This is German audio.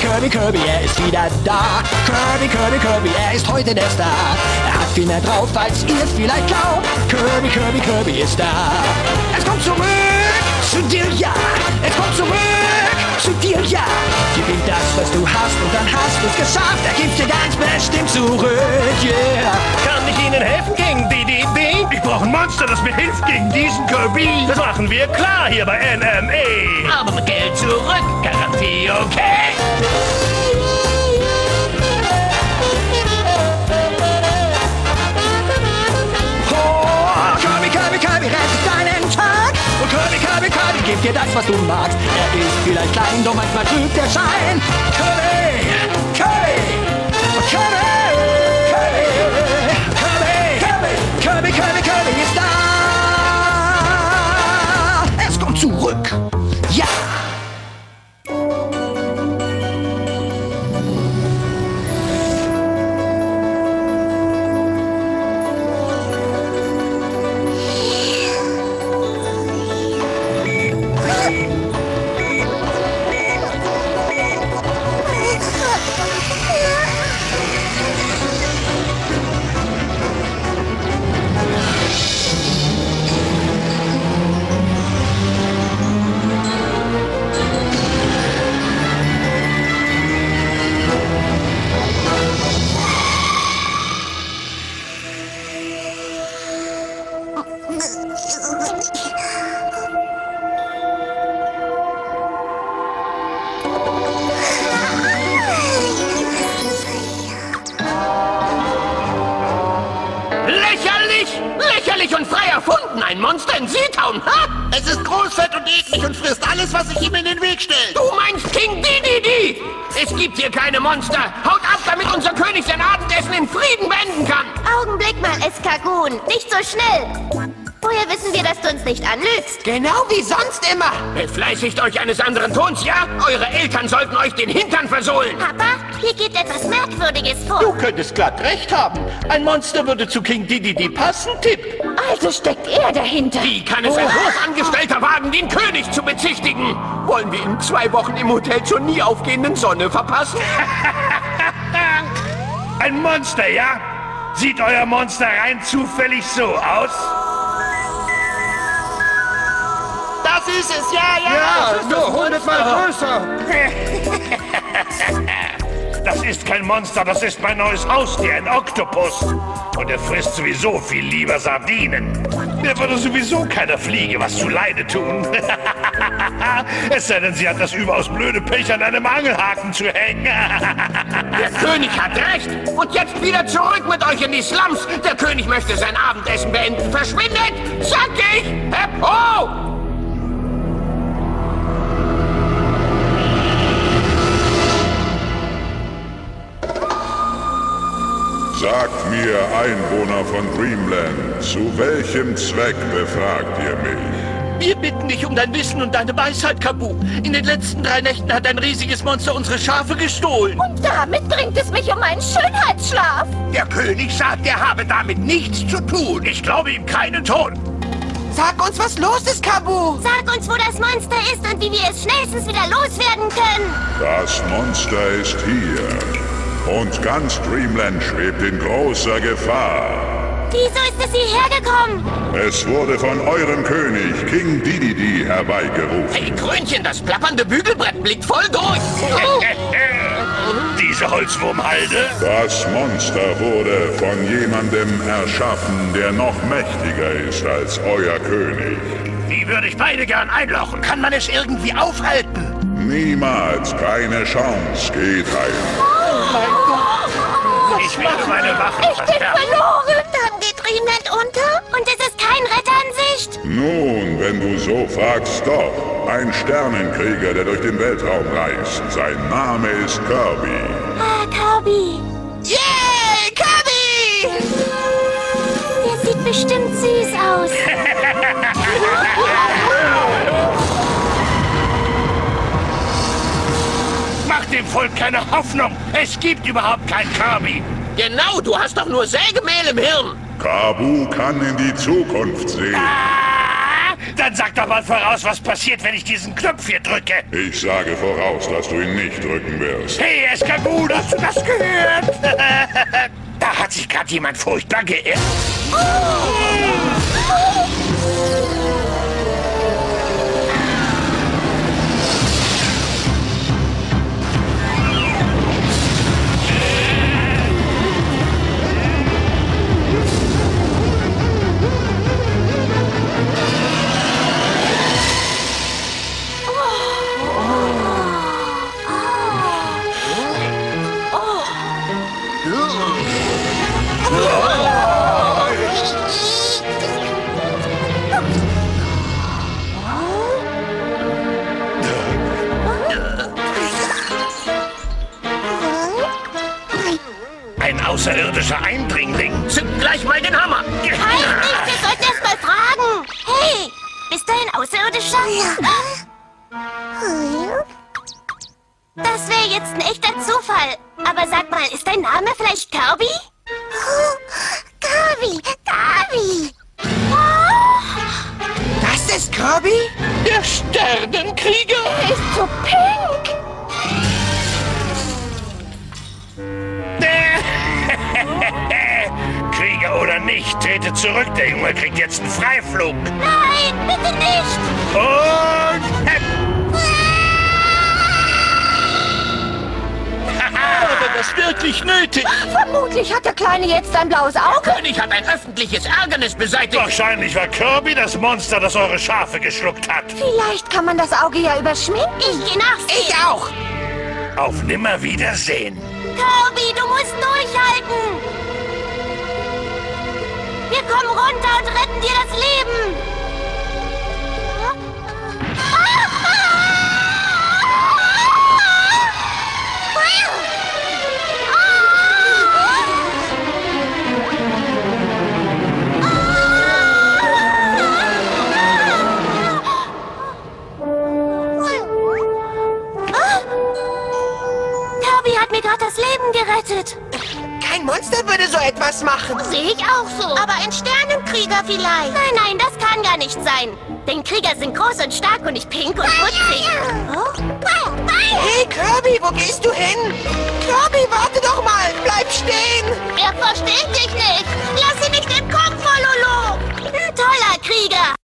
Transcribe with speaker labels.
Speaker 1: Kirby, er ist wieder da. Kirby, er ist heute der Star. Er hat viel mehr drauf, als ihr es vielleicht glaubt. Kirby ist da. Es kommt zurück zu dir, ja. Es kommt zurück zu dir, ja. Gib ihm das, was du hast, und dann hast du's geschafft. Er gibt dir ganz bestimmt zurück, yeah.
Speaker 2: Kann ich Ihnen helfen gegen die? Ich brauche ein Monster, das mir hilft gegen diesen Kirby. Das machen wir klar hier bei NME.
Speaker 3: Aber mit Geld zurück, Garantie okay.
Speaker 1: Kirby rettet deinen Tag. Und Kirby gibt dir das, was du magst. Er ist vielleicht klein, doch manchmal trügt der Schein. Kirby ist da. Es kommt zurück. Ja.
Speaker 3: Lächerlich und frei erfunden, ein Monster in Zeetown, ha?
Speaker 4: Es ist groß, fett und eklig und frisst alles, was sich ihm in den Weg stellt.
Speaker 3: Du meinst King Didi? Es gibt hier keine Monster. Haut ab, damit unser König sein Abendessen in Frieden beenden kann.
Speaker 5: Augenblick mal, Eskagun. Nicht so schnell. Woher wissen wir, dass du uns nicht anlügst?
Speaker 3: Genau wie sonst immer. Befleißigt euch eines anderen Tons, ja? Eure Eltern sollten euch den Hintern versohlen.
Speaker 5: Papa, hier geht etwas Merkwürdiges vor.
Speaker 4: Du könntest glatt recht haben. Ein Monster würde zu King Didi passen, Tipp.
Speaker 5: Also steckt er dahinter.
Speaker 3: Wie kann es ein Hofangestellter wagen, den König zu bezichtigen? Wollen wir in 2 Wochen im Hotel zur nie aufgehenden Sonne verpassen?
Speaker 2: Ein Monster, ja? Sieht euer Monster rein zufällig so aus?
Speaker 4: Das ist es, ja.
Speaker 2: Nur 100-mal größer. Das ist kein Monster, das ist mein neues Haustier, ein Oktopus. Und er frisst sowieso viel lieber Sardinen. Mir würde sowieso keiner Fliege was zu Leide tun. Es sei denn, sie hat das überaus blöde Pech, an einem Angelhaken zu hängen.
Speaker 3: Der König hat recht. Und jetzt wieder zurück mit euch in die Slums. Der König möchte sein Abendessen beenden. Verschwindet, sag ich. Hep-ho!
Speaker 6: Sagt mir, Einwohner von Dreamland, zu welchem Zweck befragt ihr mich?
Speaker 4: Wir bitten dich um dein Wissen und deine Weisheit, Kabu. In den letzten 3 Nächten hat ein riesiges Monster unsere Schafe gestohlen.
Speaker 5: Und damit bringt es mich um einen Schönheitsschlaf.
Speaker 2: Der König sagt, er habe damit nichts zu tun. Ich glaube ihm keinen Ton.
Speaker 4: Sag uns, was los ist, Kabu.
Speaker 5: Sag uns, wo das Monster ist und wie wir es schnellstens wieder loswerden können.
Speaker 6: Das Monster ist hier. Und ganz Dreamland schwebt in großer Gefahr.
Speaker 5: Wieso ist es hierher gekommen?
Speaker 6: Es wurde von eurem König, King Didi, herbeigerufen.
Speaker 3: Hey, Krönchen, das plappernde Bügelbrett blickt voll durch.
Speaker 2: Diese Holzwurmhalde?
Speaker 6: Das Monster wurde von jemandem erschaffen, der noch mächtiger ist als euer König.
Speaker 2: Die würde ich beide gern einlochen. Kann man es irgendwie aufhalten?
Speaker 6: Niemals, keine Chance, geht heim.
Speaker 2: Ich werde meine Waffen
Speaker 5: Ich bin
Speaker 2: verstärken.
Speaker 5: verloren. Dann geht Dreamland unter und es ist kein Retter in Sicht.
Speaker 6: Nun, wenn du so fragst, doch. Ein Sternenkrieger, der durch den Weltraum reist. Sein Name ist Kirby.
Speaker 5: Ah, Kirby.
Speaker 4: Yay, Kirby!
Speaker 5: Der sieht bestimmt süß aus.
Speaker 2: Macht dem Volk keine Hoffnung. Es gibt überhaupt kein Kirby.
Speaker 3: Genau, du hast doch nur Sägemehl im Hirn.
Speaker 6: Kabu kann in die Zukunft sehen.
Speaker 2: Ah, Dann sag doch mal voraus, was passiert, wenn ich diesen Knopf hier drücke.
Speaker 6: Ich sage voraus, dass du ihn nicht drücken wirst.
Speaker 2: Hey, Eskagut, hast du das gehört? Da hat sich gerade jemand furchtbar geirrt. Ein außerirdischer Eindringling. Zück gleich mal den Hammer.
Speaker 5: Halt nicht, wir sollten erst mal fragen. Hey, bist du ein Außerirdischer? Das wäre jetzt ein echter Zufall. Aber sag mal, ist dein Name vielleicht Kirby? Kirby, Kirby.
Speaker 7: Das ist Kirby?
Speaker 4: Der Sternenkrieger.
Speaker 5: Er ist so pink.
Speaker 2: Krieger oder nicht, trete zurück. Der Junge kriegt jetzt einen Freiflug.
Speaker 5: Nein, bitte nicht.
Speaker 2: Und...
Speaker 4: Aber das wirklich nötig.
Speaker 5: Vermutlich hat der Kleine jetzt ein blaues Auge.
Speaker 3: Der König hat ein öffentliches Ärgernis beseitigt.
Speaker 2: Wahrscheinlich war Kirby das Monster, das eure Schafe geschluckt hat.
Speaker 5: Vielleicht kann man das Auge ja überschminken. Ich geh nachsehen.
Speaker 7: Ich auch.
Speaker 2: Auf Nimmerwiedersehen.
Speaker 5: Kirby, du musst durchhalten. Wir kommen runter und retten dir das Leben. Kirby hat mir gerade das Leben gerettet.
Speaker 7: Kein Monster würde so etwas machen.
Speaker 5: Sehe ich auch so. Aber ein Sternenkrieger vielleicht. Nein, nein, das kann gar nicht sein. Denn Krieger sind groß und stark und nicht pink und putzig.
Speaker 7: Hey, Kirby, wo gehst du hin? Kirby, warte doch mal. Bleib stehen.
Speaker 5: Er versteht dich nicht. Lass ihn nicht entkommen, Fololo. Ein toller Krieger.